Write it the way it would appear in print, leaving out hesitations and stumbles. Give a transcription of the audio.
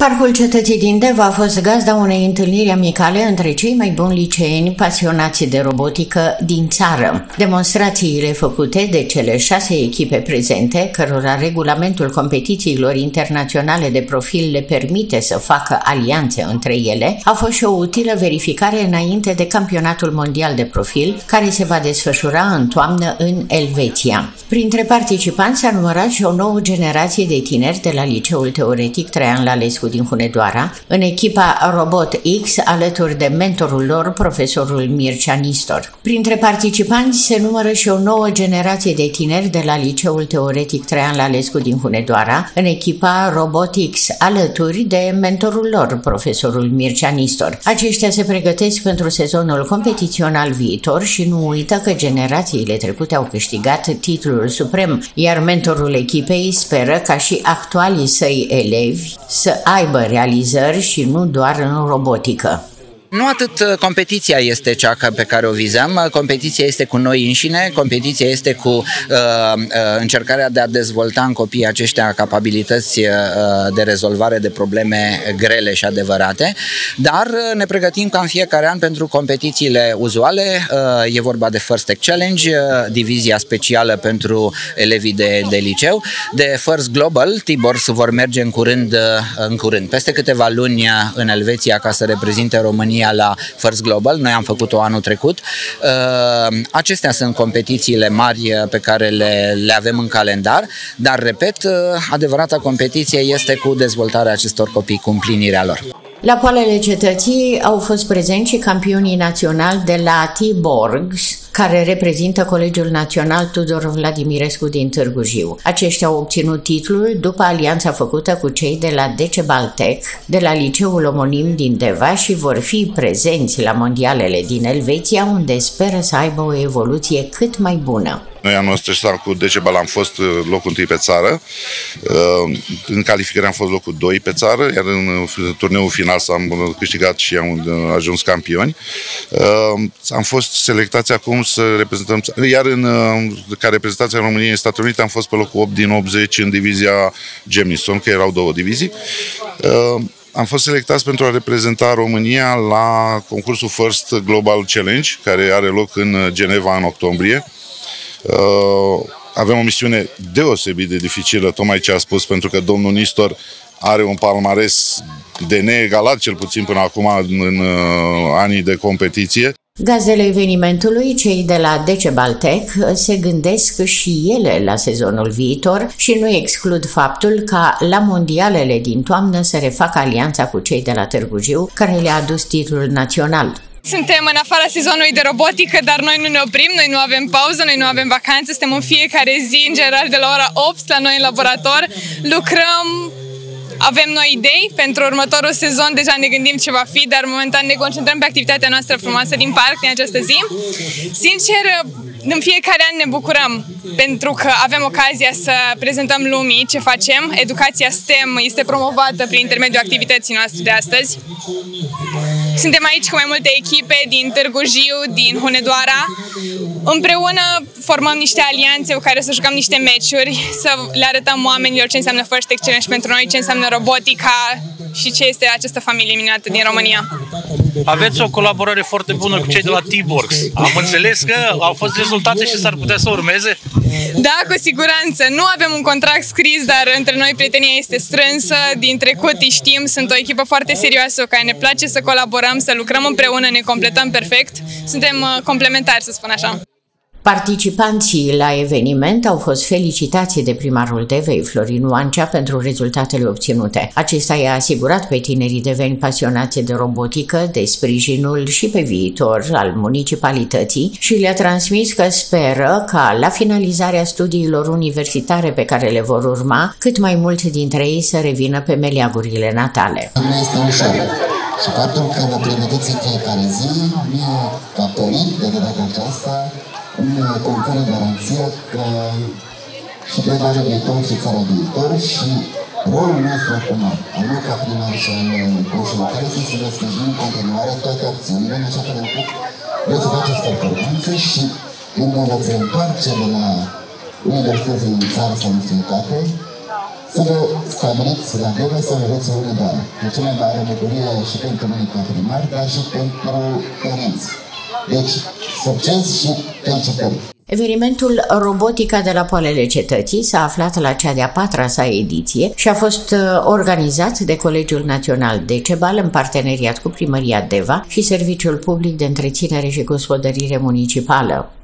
Parcul Cetății din Deva a fost gazda unei întâlniri amicale între cei mai buni liceeni pasionați de robotică din țară. Demonstrațiile făcute de cele 6 echipe prezente, cărora regulamentul competițiilor internaționale de profil le permite să facă alianțe între ele, a fost și o utilă verificare înainte de campionatul mondial de profil, care se va desfășura în toamnă în Elveția. Printre participanți s-a numărat și o nouă generație de tineri de la Liceul Teoretic Traian Lalescu din Hunedoara, în echipa Robot X, alături de mentorul lor, profesorul Mircea Nistor. Printre participanți se numără și o nouă generație de tineri de la Liceul Teoretic Traian Lalescu din Hunedoara, în echipa Robot X, alături de mentorul lor, profesorul Mircea Nistor. Aceștia se pregătesc pentru sezonul competițional viitor și nu uită că generațiile trecute au câștigat titlul suprem, iar mentorul echipei speră ca și actualii săi elevi să aibă realizări și nu doar în robotică. Nu atât competiția este cea pe care o vizăm, competiția este cu noi înșine, competiția este cu încercarea de a dezvolta în copiii aceștia capabilități de rezolvare de probleme grele și adevărate, dar ne pregătim ca în fiecare an pentru competițiile uzuale. E vorba de First Tech Challenge, divizia specială pentru elevii de liceu, de First Global. Tiborgs vor merge în curând, peste câteva luni în Elveția, ca să reprezinte România la First Global. Noi am făcut-o anul trecut. Acestea sunt competițiile mari pe care le avem în calendar, dar, repet, adevărata competiție este cu dezvoltarea acestor copii, cu împlinirea lor. La poalele cetății au fost prezenți și campionii naționali de la Tiborgs, care reprezintă Colegiul Național Tudor Vladimirescu din Târgu Jiu. Aceștia au obținut titlul după alianța făcută cu cei de la Decebal-Tech, de la liceul omonim din Deva, și vor fi prezenți la mondialele din Elveția, unde speră să aibă o evoluție cât mai bună. Noi anul ăsta cu Decebal am fost locul 1 pe țară, în calificare am fost locul 2 pe țară, iar în turneul final am câștigat și am ajuns campioni. Am fost selectați acum să reprezentăm, iar ca reprezentația României în Statele Unite am fost pe locul 8 din 80 în divizia Gemison, că erau 2 divizii. Am fost selectați pentru a reprezenta România la concursul First Global Challenge, care are loc în Geneva în octombrie. Avem o misiune deosebit de dificilă, tocmai ce a spus, pentru că domnul Nistor are un palmares de neegalat, cel puțin până acum, în anii de competiție. Gazdele evenimentului, cei de la Decebal-Tech, se gândesc și ele la sezonul viitor și nu exclud faptul ca la mondialele din toamnă să refacă alianța cu cei de la Târgu Jiu, care le-a adus titlul național. Suntem în afara sezonului de robotică, dar noi nu ne oprim, noi nu avem pauză, noi nu avem vacanțe, suntem în fiecare zi, în general de la ora 8 la noi în laborator, lucrăm, avem noi idei pentru următorul sezon, deja ne gândim ce va fi, dar momentan ne concentrăm pe activitatea noastră frumoasă din parc din această zi. Sincer, în fiecare an ne bucurăm pentru că avem ocazia să prezentăm lumii ce facem. Educația STEM este promovată prin intermediul activității noastre de astăzi. Suntem aici cu mai multe echipe din Târgu Jiu, din Hunedoara. Împreună formăm niște alianțe cu care să jucăm niște meciuri, să le arătăm oamenilor ce înseamnă First Tech Challenge pentru noi, ce înseamnă robotica și ce este această familie minunată din România. Aveți o colaborare foarte bună cu cei de la Tiborgs. Am înțeles că au fost rezultate și s-ar putea să urmeze? Da, cu siguranță. Nu avem un contract scris, dar între noi prietenia este strânsă. Din trecut îi știm, sunt o echipă foarte serioasă cu care ne place să colaborăm, să lucrăm împreună, ne completăm perfect. Suntem complementari, să spun așa. Participanții la eveniment au fost felicitați de primarul Devei, Florin Oancea, pentru rezultatele obținute. Acesta i-a asigurat pe tinerii deveni pasionați de robotică de sprijinul și pe viitor al municipalității și le-a transmis că speră ca la finalizarea studiilor universitare pe care le vor urma, cât mai mulți dintre ei să revină pe meleagurile natale. Nu este ușor. Și faptul că vă pregătiți în fiecare zi, mie, ca părinte de data aceasta, îmi conferă garanția că și pe anul viitor și țara viitor și rolul nostru acum, al meu ca primar și al președintelui, este să vă sprijinim în continuare toate acțiunile, în așa fel încât veți face performanțe și când vă veți întoarce de la universității din țară sau în străinătate, să vă stabiliți la Deva să aveți o lună de an. E cea mai mare bucurie și pentru mine ca primar, dar și pentru părinți. Deci, succes și felicitări! Evenimentul Robotica de la Poalele Cetății s-a aflat la cea de-a 4-a sa ediție și a fost organizat de Colegiul Național Decebal în parteneriat cu Primăria Deva și Serviciul Public de Întreținere și Gospodărire Municipală.